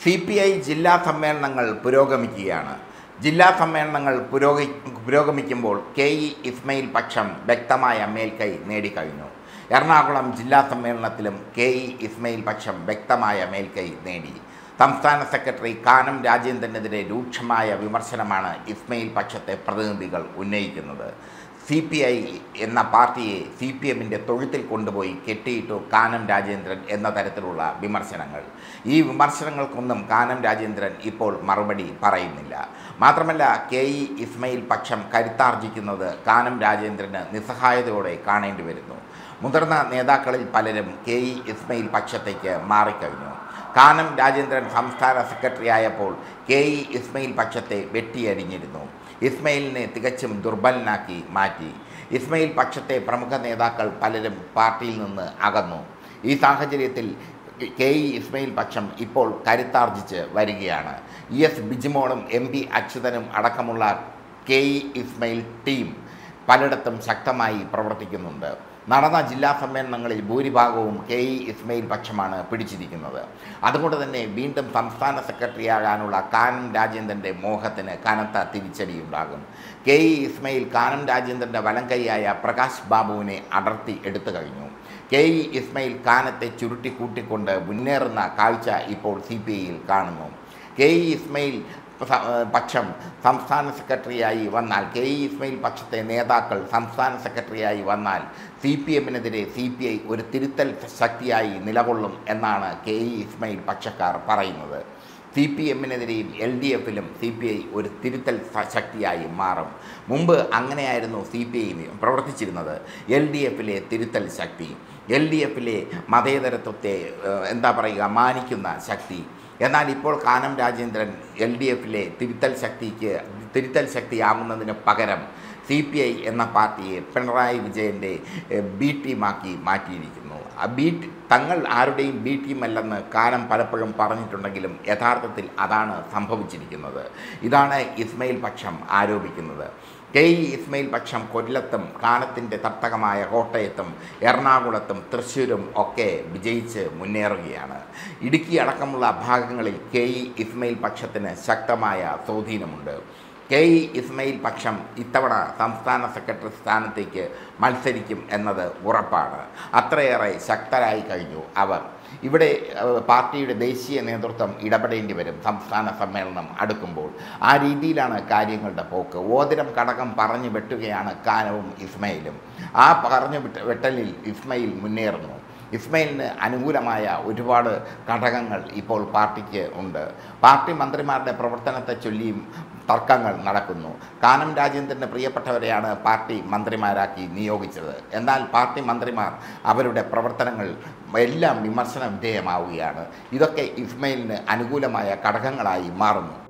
CPI ജില്ലാ സമ്മേളനങ്ങൾ പുരോഗമിക്കുകയാണ്. ജില്ലാ സമ്മേളനങ്ങൾ പുരോഗമിക്കുമ്പോൾ ഇസ്മയിൽ പക്ഷം വ്യക്തമായ മേൽക്കൈ നേടിക്കഴിഞ്ഞു. എറണാകുളം ജില്ലാ സമ്മേളനത്തിലും ഇസ്മയിൽ പക്ഷം വ്യക്തമായ മേൽക്കൈ നേടി. സംസ്ഥാന സെക്രട്ടറി കാനം രാജേന്ദ്രനെതിരെ രൂക്ഷമായ വിമർശനമാണ് ഇസ്മയിൽ പക്ഷത്തെ പ്രതിനിധികൾ ഉന്നയിക്കുന്നത്. CPI എന്ന പാർട്ടിയെ CPMൻ്റെ തൊഴുത്തിൽ കൊണ്ടുപോയി കെട്ടിയിട്ടു കാനം രാജേന്ദ്രൻ എന്ന തരത്തിലുള്ള വിമർശനങ്ങൾ. ഈ വിമർശനങ്ങൾക്കൊന്നും കാനം രാജേന്ദ്രൻ ഇപ്പോൾ മറുപടി പറയുന്നില്ല. മാത്രമല്ല, ഇസ്മയിൽ പക്ഷം കരുത്താർജിക്കുന്നത് കാനം രാജേന്ദ്രന് നിസ്സഹായതയോടെ കാണേണ്ടി വരുന്നു. മുതിർന്ന നേതാക്കളിൽ പലരും ഇസ്മയിൽ പക്ഷത്തേക്ക് മാറിക്കഴിഞ്ഞു. കാനം രാജേന്ദ്രൻ സംസ്ഥാന സെക്രട്ടറി ആയപ്പോൾ ഇസ്മയിൽ പക്ഷത്തെ വെട്ടിയരിഞ്ഞിരുന്നു. ഇസ്മയിലിനെ തികച്ചും ദുർബലനാക്കി മാറ്റി. ഇസ്മയിൽ പക്ഷത്തെ പ്രമുഖ നേതാക്കൾ പലരും പാർട്ടിയിൽ നിന്ന് അകന്നു. ഈ സാഹചര്യത്തിൽ ഇസ്മയിൽ പക്ഷം ഇപ്പോൾ കരുത്താർജിച്ച് വരികയാണ്. ബിജിമോളും MP അച്യുതനും അടക്കമുള്ള ഇസ്മയിൽ ടീം പലയിടത്തും ശക്തമായി പ്രവർത്തിക്കുന്നുണ്ട്. നടന്ന ജില്ലാ സമ്മേളനങ്ങളിൽ ഭൂരിഭാഗവും ഇസ്മയിൽ പക്ഷമാണ് പിടിച്ചിരിക്കുന്നത്. അതുകൊണ്ട് തന്നെ വീണ്ടും സംസ്ഥാന സെക്രട്ടറിയാകാനുള്ള കാനം രാജേന്ദ്രൻ്റെ മോഹത്തിന് കനത്ത തിരിച്ചടിയുണ്ടാകും. ഇസ്മയിൽ കാനം രാജേന്ദ്രൻ്റെ വലംകൈയായ പ്രകാശ് ബാബുവിനെ അടർത്തി എടുത്തു കഴിഞ്ഞു. ഇസ്മയിൽ കാനത്തെ ചുരുട്ടി കൂട്ടിക്കൊണ്ട് മുന്നേറുന്ന കാഴ്ച ഇപ്പോൾ CPIയിൽ കാണുന്നു. ഇസ്മയിൽ പക്ഷം സംസ്ഥാന സെക്രട്ടറിയായി വന്നാൽ ഇസ്മയിൽ പക്ഷത്തെ നേതാക്കൾ സംസ്ഥാന സെക്രട്ടറിയായി വന്നാൽ CPMനെതിരെ CPI ഒരു തിരുത്തൽ ശക്തിയായി നിലകൊള്ളും എന്നാണ് ഇസ്മയിൽ പക്ഷക്കാർ പറയുന്നത്. CPMനെതിരെയും LDFിലും CPI ഒരു തിരുത്തൽ ശക്തിയായി മാറും. മുമ്പ് അങ്ങനെയായിരുന്നു CPI പ്രവർത്തിച്ചിരുന്നത്. LDFിലെ തിരുത്തൽ ശക്തി, LDFിലെ മതേതരത്വത്തെ മാനിക്കുന്ന ശക്തി. എന്നാൽ ഇപ്പോൾ കാനം രാജേന്ദ്രൻ LDFിലെ തിരുത്തൽ ശക്തിയാകുന്നതിന് പകരം CPI എന്ന പാർട്ടിയെ പിണറായി വിജയൻ്റെ B ടീമാക്കി മാറ്റിയിരിക്കുന്നു. തങ്ങൾ ആരുടെയും B ടീമല്ലെന്ന് കാനം പലപ്പോഴും പറഞ്ഞിട്ടുണ്ടെങ്കിലും യഥാർത്ഥത്തിൽ അതാണ് സംഭവിച്ചിരിക്കുന്നത്. ഇതാണ് ഇസ്മയിൽ പക്ഷം ആരോപിക്കുന്നത്. ഇസ്മയിൽ പക്ഷം കൊല്ലത്തും കാനത്തിൻ്റെ തട്ടകമായ കോട്ടയത്തും എറണാകുളത്തും തൃശ്ശൂരും ഒക്കെ വിജയിച്ച് മുന്നേറുകയാണ്. ഇടുക്കി അടക്കമുള്ള ഭാഗങ്ങളിൽ ഇസ്മയിൽ പക്ഷത്തിന് ശക്തമായ സ്വാധീനമുണ്ട്. ഇസ്മയിൽ പക്ഷം ഇത്തവണ സംസ്ഥാന സെക്രട്ടറി സ്ഥാനത്തേക്ക് മത്സരിക്കും എന്നത് ഉറപ്പാണ്. അത്രയേറെ ശക്തരായി കഴിഞ്ഞു അവർ. ഇവിടെ പാർട്ടിയുടെ ദേശീയ നേതൃത്വം ഇടപെടേണ്ടി വരും. സംസ്ഥാന സമ്മേളനം അടുക്കുമ്പോൾ ആ രീതിയിലാണ് കാര്യങ്ങളുടെ പോക്ക്. ഓതിരം കടകം പറഞ്ഞു വെട്ടുകയാണ് കാനവും ഇസ്മയിലും. ആ പറഞ്ഞു വെട്ടലിൽ ഇസ്മയിൽ മുന്നേറുന്നു. ഇസ്മയിലിന് അനുകൂലമായ ഒരുപാട് ഘടകങ്ങൾ ഇപ്പോൾ പാർട്ടിക്ക് ഉണ്ട്. പാർട്ടി മന്ത്രിമാരുടെ പ്രവർത്തനത്തെ ചൊല്ലിയും തർക്കങ്ങൾ നടക്കുന്നു. കാനം രാജേന്ദ്രന് പ്രിയപ്പെട്ടവരെയാണ് പാർട്ടി മന്ത്രിമാരാക്കി നിയോഗിച്ചത്. എന്നാൽ പാർട്ടി മന്ത്രിമാർ അവരുടെ പ്രവർത്തനങ്ങൾ എല്ലാം വിമർശന വിധേയമാവുകയാണ്. ഇതൊക്കെ ഇസ്മയിലിന് അനുകൂലമായ ഘടകങ്ങളായി മാറുന്നു.